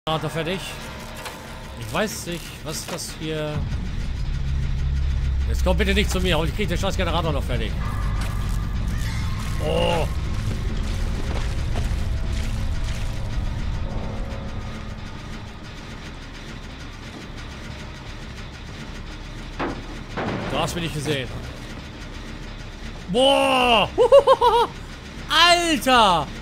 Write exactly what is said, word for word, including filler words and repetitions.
Generator fertig. Ich weiß nicht, was ist das hier? Jetzt kommt bitte nicht zu mir, aber ich kriege den scheiß Generator noch fertig. Oh. Du hast mich nicht gesehen. Boah! Alter!